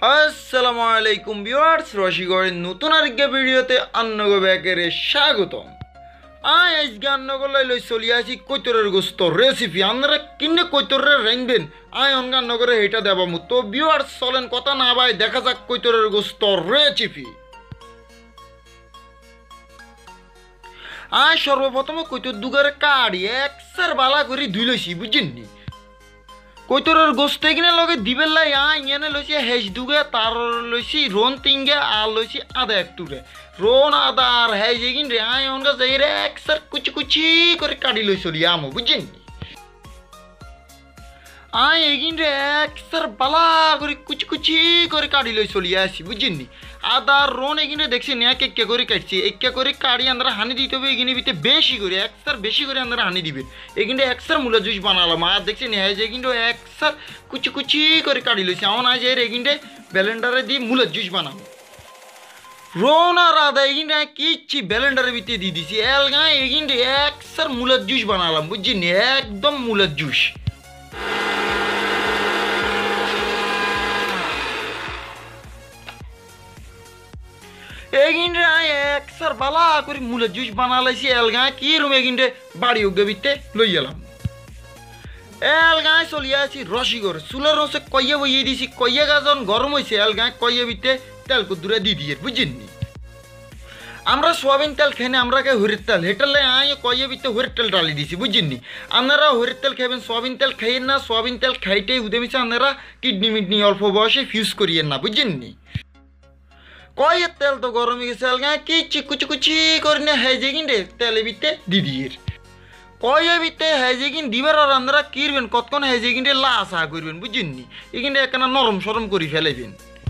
আসসালামু আলাইকুম ভিউয়ার্স, রশিগড়ের নতুন আরেকটা ভিডিওতে আন্নগো ব্যাকেরে স্বাগতম। আজকে আন্নগোলাই লই চলি আসি কৈতরের গোস্ত রেসিপি। আপনারা কিনে কৈতরের রাঁধবেন অনগা আন্নগরে এটা দেবামু। তো ভিউয়ার্স চলেন কথা না ভাই, দেখা যাক কৈতরের গোস্ত রেসিপি। সর্বপ্রথমে কৈতর দুগারে কাড়ি একসার বালা করে ধুই লইছি, বুঝছেননি। কৈতরের গোস্ত কিনে লগে দিবেন লাই ইয়ে লইছি হেস দুগে, তার লইছি রোন তিনগে আর লইছি আদা এক টুরে। রোন আদা আর হেস এগিন রে অনগা যাই রে একসার কুচি কুচি করে কাটি লই চলি আমো, বুঝছেন। এগিন রে একসার বালা করে কুচি কুচি করে কাটি লই চলি আসি, বুঝছেন। আদা রোন এগিনে দেখছেন এক একে করে কাটছি, একে করে কাটি আমরা হানি দিতে হবে। এগিনে ভিতরে বেশি করে একসার বেশি করে আমরা হানি দিবেন। এগিনটা একসার মূলা জুস বানালাম আর দেখছেন হ্যাঁ যে কিন্তু একসার কুচি কুচি করে কাটি লইছি। আমার আজ এর এগিনটা ব্লেন্ডারে দিয়ে মূলা জুস বানাবো। রোন আর আদা এগিনটা কিচ্ছি ব্লেন্ডারের ভিতরে দিয়ে দিছি। এলগা এগিনটা একসার মূলার জুস বানালাম, বুঝছেন, একদম মূলার জুস। এগিনটা একসার বালা করে মূলের জুস বানালাইছি। এলগা কি রুম এগিনটে বাড়ি উগে বিতে লই এলাম। এলগায় চলিয়ে আছি রসিগড়। চুলের রসে কইয়ে বইয়ে দিছি, কইয়ে গাজন গরম হয়েছে। এলগায় কইয়ে বিতে তেল কুদুরে দিয়ে দিয়ে, বুঝছেননি। আমরা সোয়াবিন তেল খেয়ে আমরা কে হরির তেল হেটালে কইয়ে বিতে হরির তেল ডালি দিছি, বুঝছেননি। আপনারা হরির তেল খাবেন, সোয়াবিন তেল খাইয়েন না। সোয়াবিন তেল খাইতেই উদে মিছে আপনারা কিডনি মিডনি অল্প বয়সে ফিউজ করিয়েন না, বুঝছেননি। কয়ের তেল তো গরম হয়ে গেছে। এলগা কিচ্ছি কুচি কুচি করে না হেজে কিনতে তেলে বিতে দিদির কয়ে বিতে হেজে কিন দিবার। আর আপনারা কিরবেন কতক্ষণ হেজে কিনতে লাসা করবেন, বুঝছেননি। এখানটা একখানা নরম সরম করে ফেলেবেন।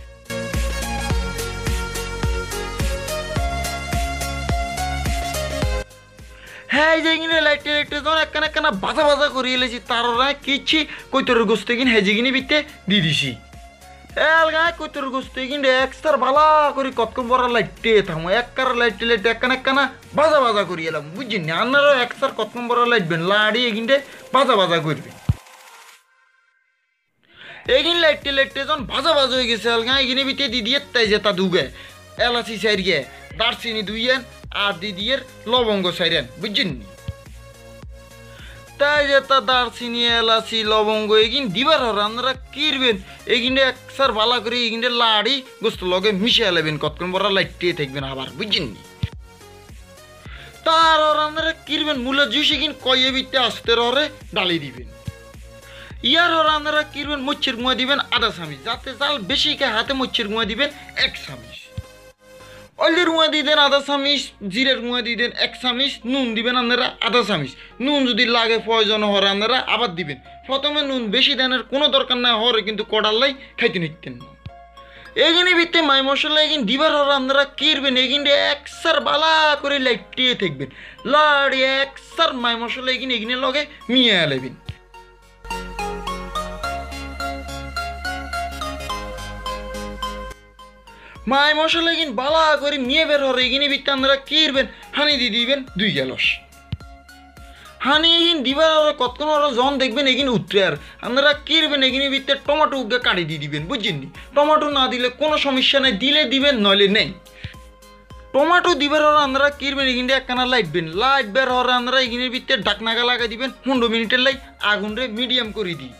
হ্যাঁ যে কিনে লাইটে লাইটে যখন একখানা একখানা বাজা বাজা করিয়ে এলেছি, তার কিচ্ছি কৈতরের গোস্ত কিন হেজে কিনে বিতে দিয়ে দিছি। এলগায় কৈতর গোস্ত কিন্তু একসার বালা করে কতক্ষণ বড় লাইটে থামো। একবার লাইটে লাইটে একখানা একখানা বাজা বাজা করি এলাম, বুঝছেন। আপনারাও একসার কতক্ষণ বড় লাইটবেন, লাড়ি এগিনটে বাজা বাজা করবেন। এগিন লাইটে লাইটে যখন বাজা বাজা হয়ে গেছে, এলগা এগিনে ভিতরে দিয়ে তাই যে তা দুগে এলাচি সাইরিয়ে দারচিনি দুইয়েন আর দিয়ে লবঙ্গ সাইরেন, বুঝছেন। তাই যে তা দারচিনি এলাচি লবঙ্গ এগিন দিবার হর আপনারা কিরবেন। এগিনটা একসার ভালো করে এগিনটা লাড়ি গোস্ত লগে মিশিয়ে এলাবেন, কতক্ষণ বড় লাইটে থাকবেন আবার, বুঝছেন। তার আর আপনারা কিরবেন মূলা জুস এগিন কয়ে বিতে আসতে হরে ডালি দিবেন। ইয়ার হর আপনারা কিরবেন মচ্ছের গুঁয়া দিবেন আধা চামিচ, যাতে চাল বেশি খায় হাতে মচ্ছের গুঁয়া দিবেন 1 চামিচ। অয়েলের গুঁয়া দিয়ে দেন আধা চামিচ, জিরের গুঁয়া দিয়ে দেন 1 চামিচ, নুন দিবেন আপনারা আধা চামিচ। নুন যদি লাগে প্রয়োজন হরে আপনারা আবার দিবেন। প্রথমে নুন বেশি দেনের কোনো দরকার না হরে কিন্তু কড়াল্লাই খাইতে নিতেন না। এগিনে ভিত্তে মাই মশলা এগিন দিবার হরে আপনারা কিরবেন। এগিনটা একসার বালা করে লাইটিয়ে থাকবেন, লাড়ি একসার মাই মশলা এগিন এগিনে লগে মিয়ে এলেবেন। মাই মশলা এগিন বালা করে নিয়ে বের হরে এগিনে ভিত্তে আপনারা কিরবেন হানি দিয়ে দিবেন 2 গ্লাস। হানি এগিন দিবার আর কতক্ষণ আর জন দেখবেন এগিন উঠে আর আপনারা কিরবেন এগিনে ভিত্তে টমেটো উগে কাটি দিয়ে দিবেন, বুঝছেন। টমেটো না দিলে কোনো সমস্যা নেই, দিলে দিবেন নইলে নেই। টমেটো দিবার হরে আপনারা কিরবেন এগিনটা একখানা লাইটবেন। লাইট বের হরে আপনারা এগিনের ভিত্তে ডাকনাগা লাগাই দিবেন। 15 মিনিটের লাই আগুন রে মিডিয়াম করে দিই।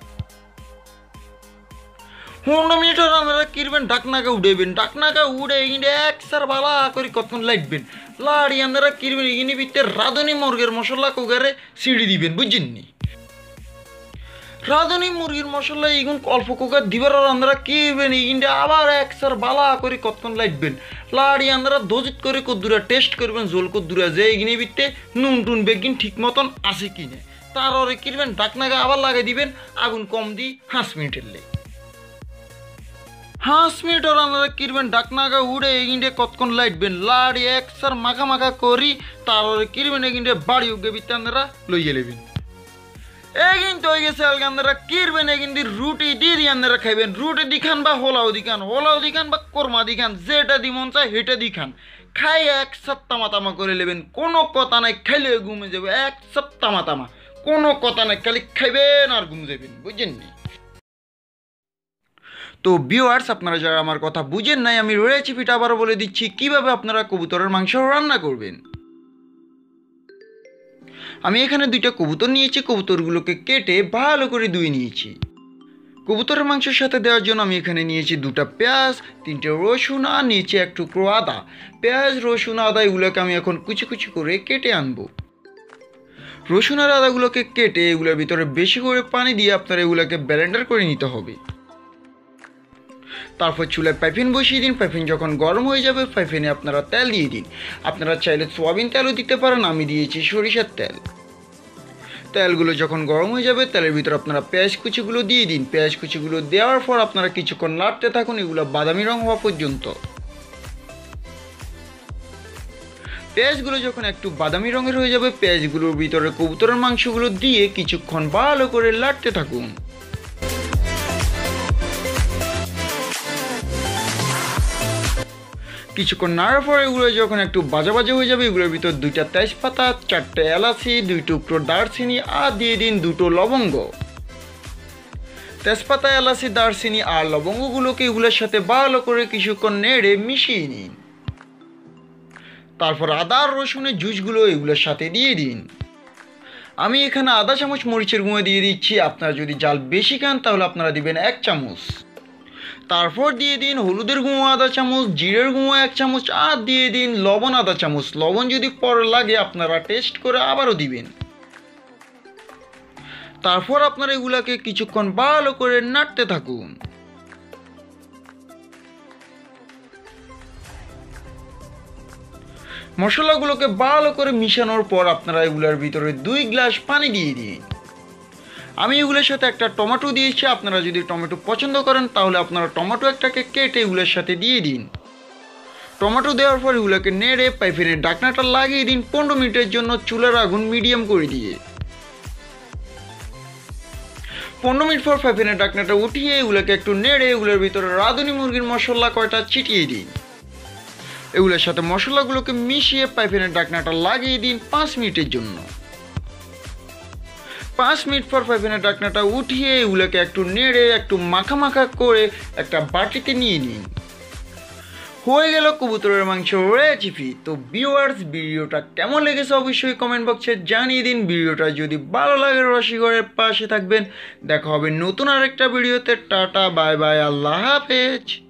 15 মিনিট হরে আপনারা কিরবেন ডাকনাগা উড়াইবেন। ডাকনাগা উড়ে এগিনে একসার বালা করে কতক্ষণ লাইটবেন। লাড়ি আপনারা কিরবেন এগিনে ভিত্তে রাঁধুনি মুরগের মশলা কুকারে ছিঁড়ে দিবেন, বুঝছেন। রাঁধুনি মুরগির মশলা এগুন অল্প কুকার দিবার আর আপনারা কিরবেন এগিনটা আবার একসার বালা করে কতক্ষণ লাইটবেন। লাড়ি আপনারা দজিত করে কদ্দুরা টেস্ট করবেন, ঝোল কদ্দুরা যে এগিনে ভিত্তে নুন টুন বেগিন ঠিক মতন আছে কিনে। তারপরে কিরবেন ডাকনাগা আবার লাগাই দিবেন, আগুন কম দিই 5 মিনিটের লেগে। 5 মিনিট আর আপনারা কিরবেন ডাকনাগা উড়ে এগিনটে কতক্ষণ লাইটবেন। লাড়ি একসার মাখা মাখা করি তারপরে কিরবেন এগিনটে বাড়ি উগে বিতে আপনারা লইয়ে নেবেন। এগিন তো হয়ে গেছে আলগা আপনারা কিরবেন এগিন দিয়ে রুটি দিয়ে আপনারা খাইবেন। রুটি দি খান বা হোলাও দি খান, হোলাও দি খান বা কোরমা দি খান, যেটা দি মন চায় সেটা দি খান। খাই একসার তামা তামা করে নেবেন, কোনো কথা নাই, খাইলে ঘুমে যাবে। একসার তামা তামা কোনো কথা নাই, খালি খাইবেন আর ঘুমে যাবেন, বুঝছেন। তো ভিউয়ার্স, আপনারা যারা আমার কথা বুঝেন নাই, আমি রেসিপিটা আবারও বলে দিচ্ছি কিভাবে আপনারা কবুতরের মাংস রান্না করবেন। আমি এখানে 2টা কবুতর নিয়েছি, কবুতরগুলোকে কেটে ভালো করে ধুয়ে নিয়েছি। কবুতরের মাংসের সাথে দেওয়ার জন্য আমি এখানে নিয়েছি 2টা পেঁয়াজ, 3টে রসুন আর নিয়েছি 1 টুকরো আদা। পেঁয়াজ, রসুন, আদা এগুলোকে আমি এখন কুচি কুচি করে কেটে আনবো। রসুন আর আদাগুলোকে কেটে এগুলোর ভিতরে বেশি করে পানি দিয়ে আপনারা এগুলোকে ব্লেন্ডার করে নিতে হবে। তারপর চুলায় পাইপিন বসিয়ে দিন। পাইপিন যখন গরম হয়ে যাবে, পাইপিনে আপনারা তেল দিয়ে দিন। আপনারা চাইলে সয়াবিন তেলও দিতে পারেন, আমি দিয়েছি সরিষার তেল। তেলগুলো যখন গরম হয়ে যাবে, তেলের ভিতরে আপনারা পেঁয়াজ কুচিগুলো দিয়ে দিন। পেঁয়াজ কুচিগুলো দেওয়ার পর আপনারা কিছুক্ষণ নাড়তে থাকুন, এগুলো বাদামি রং হওয়া পর্যন্ত। পেঁয়াজগুলো যখন একটু বাদামি রঙের হয়ে যাবে, পেঁয়াজগুলোর ভিতরে কবুতরের মাংসগুলো দিয়ে কিছুক্ষণ ভালো করে নাড়তে থাকুন। কিছুক্ষণ নাড়ার পরে এগুলো যখন একটু বাজা বাজা হয়ে যাবে, এগুলোর ভিতর 2টা তেজপাতা, 4টে এলাচি, 2 টুকরো দারচিনি আর দিয়ে দিন 2টো লবঙ্গ। তেজপাতা, এলাচি, দারচিনি আর লবঙ্গগুলোকে এগুলোর সাথে ভালো করে কিছুক্ষণ নেড়ে মিশিয়ে নিন। তারপর আদা আর রসুনের জুসগুলো এগুলোর সাথে দিয়ে দিন। আমি এখানে আধা চামচ মরিচের গুঁড়ো দিয়ে দিচ্ছি। আপনারা যদি ঝাল বেশি খান তাহলে আপনারা দিবেন 1 চামচ। তারপর দিয়ে দিন হলুদের গুঁড়ো আধা চামচ, জিরের গুঁড়ো 1 চামচ আর দিয়ে দিন লবণ আধা চামচ। লবণ যদি পরে লাগে আপনারা টেস্ট করে আবারও দিবেন। তারপর আপনারা এগুলাকে কিছুক্ষণ ভালো করে নাড়তে থাকুন। মশলাগুলোকে ভালো করে মিশানোর পর আপনারা এগুলোর ভিতরে 2 গ্লাস পানি দিয়ে দিন। আমি এগুলোর সাথে একটা টমেটো দিয়েছি। আপনারা যদি টমেটো পছন্দ করেন তাহলে আপনারা টমেটো একটাকে কেটে এগুলোর সাথে দিয়ে দিন। টমেটো দেওয়ার পর এগুলোকে নেড়ে পাইপিনের ঢাকনাটা লাগিয়ে দিন 15 মিনিটের জন্য, চুলার আগুন মিডিয়াম করে দিয়ে। 15 মিনিট পর পাইপিনের ঢাকনাটা উঠিয়ে এগুলোকে একটু নেড়ে এগুলোর ভিতরে রাঁধুনি মুরগির মশলা কয়টা ছিটিয়ে দিন। এগুলোর সাথে মশলাগুলোকে মিশিয়ে পাইপিনের ঢাকনাটা লাগিয়ে দিন 5 মিনিটের জন্য। 5 মিনিট পর পাইপিনের ঢাকনাটা উঠিয়ে এগুলোকে একটু নেড়ে একটু মাখা মাখা করে একটা বাটিতে নিয়ে নিন। হয়ে গেল কবুতরের মাংস রেসিপি। তো ভিউয়ার্স, ভিডিওটা কেমন লেগেছে অবশ্যই কমেন্ট বক্সে জানিয়ে দিন। ভিডিওটা যদি ভালো লাগে রসিকরের পাশে থাকবেন। দেখা হবে নতুন আরেকটা ভিডিওতে। টাটা, বাই বাই, আল্লাহ হাফেজ।